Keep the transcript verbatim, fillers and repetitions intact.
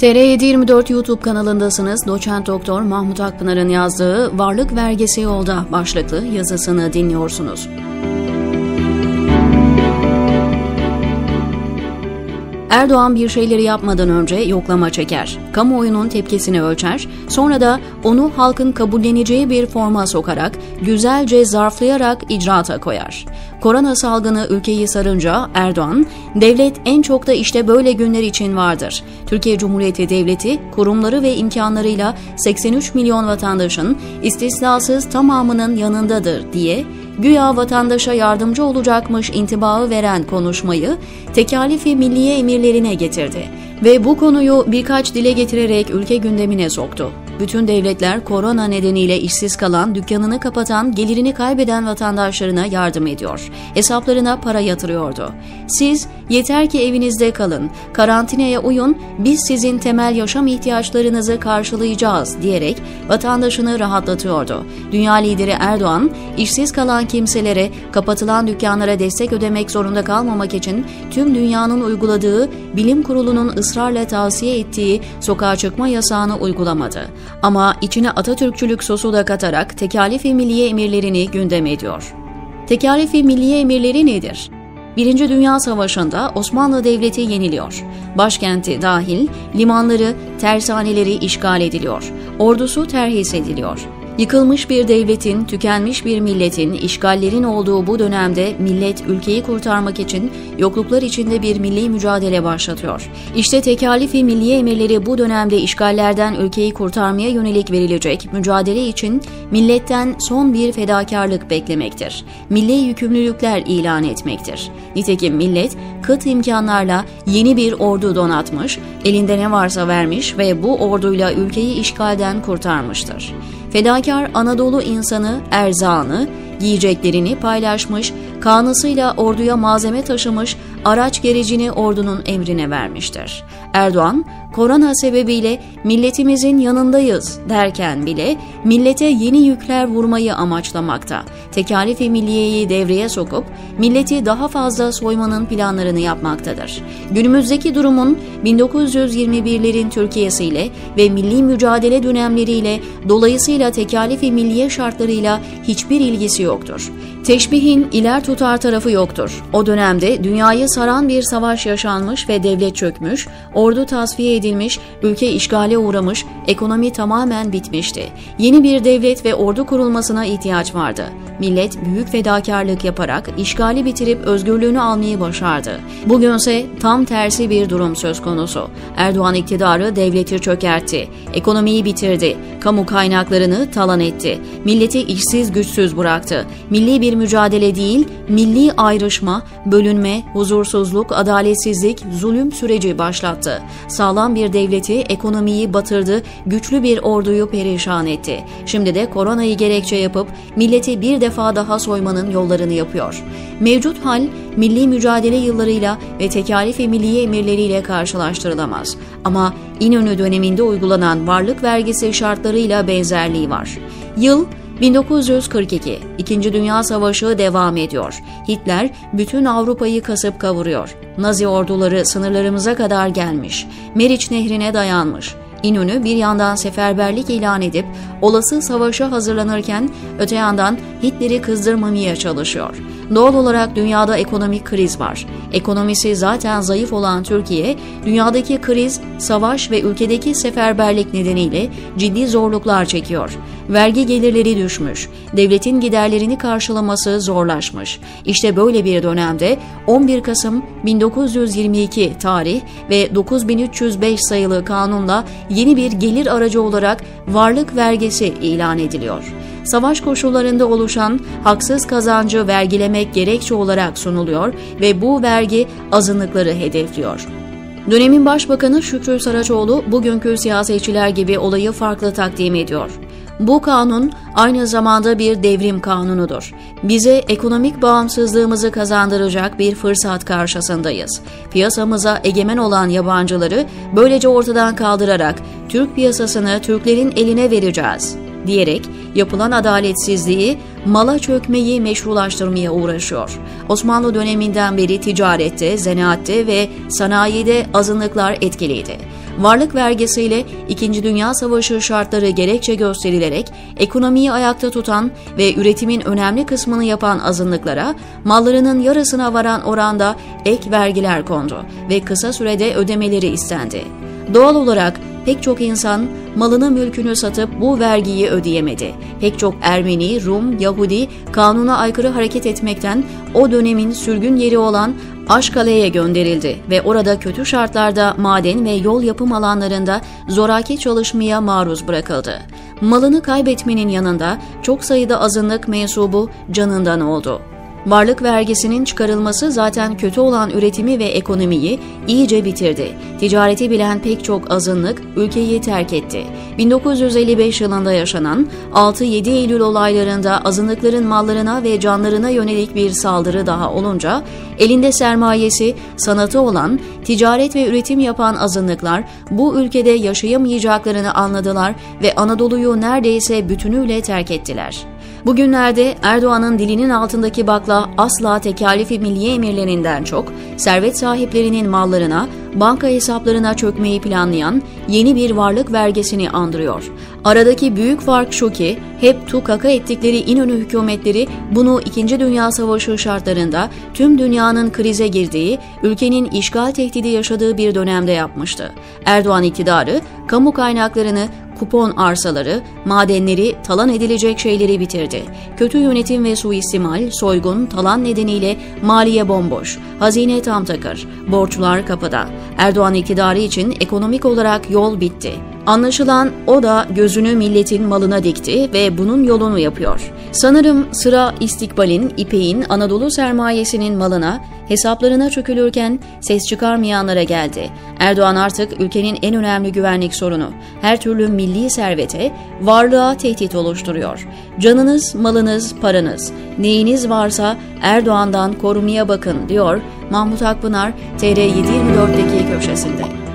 T R yedi yirmi dört YouTube kanalındasınız. Doçent Doktor Mahmut Akpınar'ın yazdığı Varlık Vergisi Yolda başlıklı yazısını dinliyorsunuz. Erdoğan bir şeyleri yapmadan önce yoklama çeker, kamuoyunun tepkisini ölçer, sonra da onu halkın kabulleneceği bir forma sokarak, güzelce zarflayarak icraata koyar. Korona salgını ülkeyi sarınca Erdoğan, devlet en çok da işte böyle günler için vardır. Türkiye Cumhuriyeti Devleti, kurumları ve imkanlarıyla seksen üç milyon vatandaşın istisnasız tamamının yanındadır diye, güya vatandaşa yardımcı olacakmış intibaı veren konuşmayı Tekalifi Milliye emirlerine getirdi ve bu konuyu birkaç dile getirerek ülke gündemine soktu. Bütün devletler korona nedeniyle işsiz kalan, dükkanını kapatan, gelirini kaybeden vatandaşlarına yardım ediyor. Hesaplarına para yatırıyordu. Siz yeter ki evinizde kalın, karantinaya uyun, biz sizin temel yaşam ihtiyaçlarınızı karşılayacağız diyerek vatandaşını rahatlatıyordu. Dünya lideri Erdoğan, işsiz kalan kimselere, kapatılan dükkanlara destek ödemek zorunda kalmamak için tüm dünyanın uyguladığı, bilim kurulunun ısrarla tavsiye ettiği sokağa çıkma yasağını uygulamadı. Ama içine Atatürkçülük sosu da katarak Tekalifi Milliye emirlerini gündem ediyor. Tekalifi Milliye emirleri nedir? Birinci Dünya Savaşı'nda Osmanlı Devleti yeniliyor. Başkenti dahil limanları, tersaneleri işgal ediliyor. Ordusu terhis ediliyor. Yıkılmış bir devletin, tükenmiş bir milletin, işgallerin olduğu bu dönemde millet ülkeyi kurtarmak için yokluklar içinde bir milli mücadele başlatıyor. İşte Tekalifi Milliye emirleri bu dönemde işgallerden ülkeyi kurtarmaya yönelik verilecek mücadele için milletten son bir fedakarlık beklemektir. Milli yükümlülükler ilan etmektir. Nitekim millet kıt imkanlarla yeni bir ordu donatmış, elinde ne varsa vermiş ve bu orduyla ülkeyi işgalden kurtarmıştır. Fedakar Anadolu insanı erzağını, yiyeceklerini paylaşmış, kanısıyla orduya malzeme taşımış, araç gerecini ordunun emrine vermiştir. Erdoğan, korona sebebiyle milletimizin yanındayız derken bile millete yeni yükler vurmayı amaçlamakta. Tekalifi Milliye'yi devreye sokup milleti daha fazla soymanın planlarını yapmaktadır. Günümüzdeki durumun bin dokuz yüz yirmi birlerin Türkiye'siyle ve milli mücadele dönemleriyle dolayısıyla Tekalifi Milliye şartlarıyla hiçbir ilgisi yoktur. Teşbihin iler tutar tarafı yoktur. O dönemde dünyayı saran bir savaş yaşanmış ve devlet çökmüş, ordu tasfiye edilmiş, ülke işgale uğramış, ekonomi tamamen bitmişti. Yeni bir devlet ve ordu kurulmasına ihtiyaç vardı. Millet büyük fedakarlık yaparak işgali bitirip özgürlüğünü almayı başardı. Bugünse tam tersi bir durum söz konusu. Erdoğan iktidarı devleti çökertti, ekonomiyi bitirdi, kamu kaynaklarını talan etti, milleti işsiz güçsüz bıraktı. Milli bir mücadele değil, milli ayrışma, bölünme, huzursuzluk, adaletsizlik, zulüm süreci başlattı. Sağlam bir devleti, ekonomiyi batırdı, güçlü bir orduyu perişan etti. Şimdi de koronayı gerekçe yapıp milleti bir defa daha soymanın yollarını yapıyor. Mevcut hal, milli mücadele yıllarıyla ve Tekalifi Milliye emirleriyle karşılaştırılamaz. Ama İnönü döneminde uygulanan varlık vergisi şartlarıyla benzerliği var. Yıl bin dokuz yüz kırk iki. İkinci Dünya Savaşı devam ediyor. Hitler bütün Avrupa'yı kasıp kavuruyor. Nazi orduları sınırlarımıza kadar gelmiş. Meriç Nehri'ne dayanmış. İnönü bir yandan seferberlik ilan edip olası savaşa hazırlanırken öte yandan Hitler'i kızdırmamaya çalışıyor. Doğal olarak dünyada ekonomik kriz var. Ekonomisi zaten zayıf olan Türkiye, dünyadaki kriz, savaş ve ülkedeki seferberlik nedeniyle ciddi zorluklar çekiyor. Vergi gelirleri düşmüş, devletin giderlerini karşılaması zorlaşmış. İşte böyle bir dönemde on bir Kasım bin dokuz yüz yirmi iki tarih ve dokuz bin üç yüz beş sayılı kanunla yeni bir gelir aracı olarak varlık vergisi ilan ediliyor. Savaş koşullarında oluşan haksız kazancı vergilemek gerekçe olarak sunuluyor ve bu vergi azınlıkları hedefliyor. Dönemin Başbakanı Şükrü Saraçoğlu bugünkü siyasetçiler gibi olayı farklı takdim ediyor. Bu kanun aynı zamanda bir devrim kanunudur. Bize ekonomik bağımsızlığımızı kazandıracak bir fırsat karşısındayız. Piyasamıza egemen olan yabancıları böylece ortadan kaldırarak Türk piyasasını Türklerin eline vereceğiz diyerek yapılan adaletsizliği, mala çökmeyi meşrulaştırmaya uğraşıyor. Osmanlı döneminden beri ticarette, zanaatte ve sanayide azınlıklar etkiliydi. Varlık vergisiyle İkinci Dünya Savaşı şartları gerekçe gösterilerek ekonomiyi ayakta tutan ve üretimin önemli kısmını yapan azınlıklara mallarının yarısına varan oranda ek vergiler kondu ve kısa sürede ödemeleri istendi. Doğal olarak pek çok insan malını mülkünü satıp bu vergiyi ödeyemedi. Pek çok Ermeni, Rum, Yahudi kanuna aykırı hareket etmekten o dönemin sürgün yeri olan Aşkale'ye gönderildi ve orada kötü şartlarda maden ve yol yapım alanlarında zoraki çalışmaya maruz bırakıldı. Malını kaybetmenin yanında çok sayıda azınlık mensubu canından oldu. Varlık vergisinin çıkarılması zaten kötü olan üretimi ve ekonomiyi iyice bitirdi. Ticareti bilen pek çok azınlık ülkeyi terk etti. bin dokuz yüz elli beş yılında yaşanan altı yedi Eylül olaylarında azınlıkların mallarına ve canlarına yönelik bir saldırı daha olunca, elinde sermayesi, sanatı olan, ticaret ve üretim yapan azınlıklar bu ülkede yaşayamayacaklarını anladılar ve Anadolu'yu neredeyse bütünüyle terk ettiler. Bugünlerde Erdoğan'ın dilinin altındaki bakla asla tekalifi milliye emirlerinden çok, servet sahiplerinin mallarına, banka hesaplarına çökmeyi planlayan yeni bir varlık vergisini andırıyor. Aradaki büyük fark şu ki, hep tukaka ettikleri İnönü hükümetleri bunu İkinci Dünya Savaşı şartlarında tüm dünyanın krize girdiği, ülkenin işgal tehdidi yaşadığı bir dönemde yapmıştı. Erdoğan iktidarı, kamu kaynaklarını, kupon arsaları, madenleri, talan edilecek şeyleri bitirdi. Kötü yönetim ve suistimal, soygun, talan nedeniyle maliye bomboş, hazine tam takır, borçlar kapıda. Erdoğan iktidarı için ekonomik olarak yol bitti. Anlaşılan o da gözünü milletin malına dikti ve bunun yolunu yapıyor. Sanırım sıra İstikbal'in, İpek'in, Anadolu sermayesinin malına, hesaplarına çökülürken ses çıkarmayanlara geldi. Erdoğan artık ülkenin en önemli güvenlik sorunu. Her türlü milli servete, varlığa tehdit oluşturuyor. Canınız, malınız, paranız, neyiniz varsa Erdoğan'dan korumaya bakın diyor Mahmut Akpınar T R yedi yirmi dört'teki köşesinde.